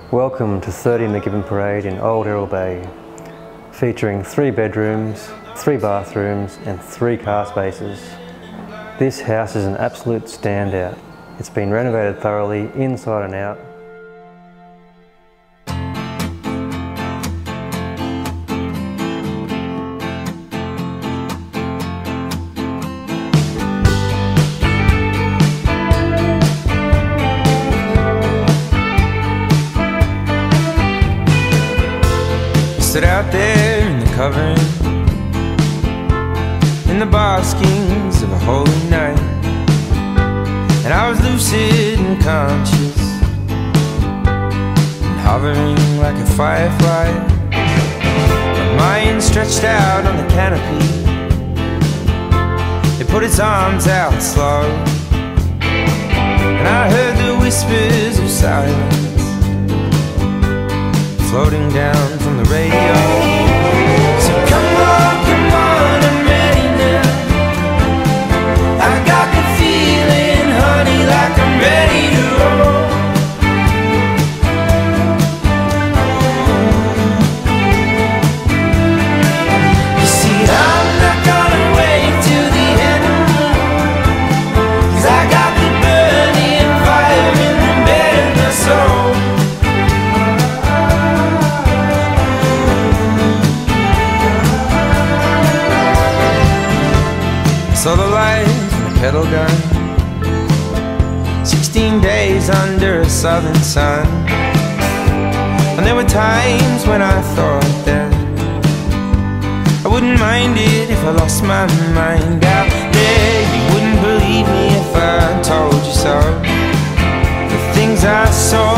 Welcome to 30 McGibbon Parade in Old Errol Bay, featuring 3 bedrooms, 3 bathrooms and 3 car spaces. This house is an absolute standout. It's been renovated thoroughly inside and out. Stood out there in the covering, in the baskings of a holy night, and I was lucid and conscious, and hovering like a firefly. My mind stretched out on the canopy, it put its arms out slow, and I heard the whispers of silence floating down from the radio. So come on, I'm ready now. I got the feeling, honey, like I'm ready to roll. You see, I'm not gonna wait till the end, 'cause I got the burning fire in the bed of my soul. Saw the light from a pedal gun, 16 days under a southern sun. And there were times when I thought that I wouldn't mind it if I lost my mind out there. You wouldn't believe me if I told you so. The things I saw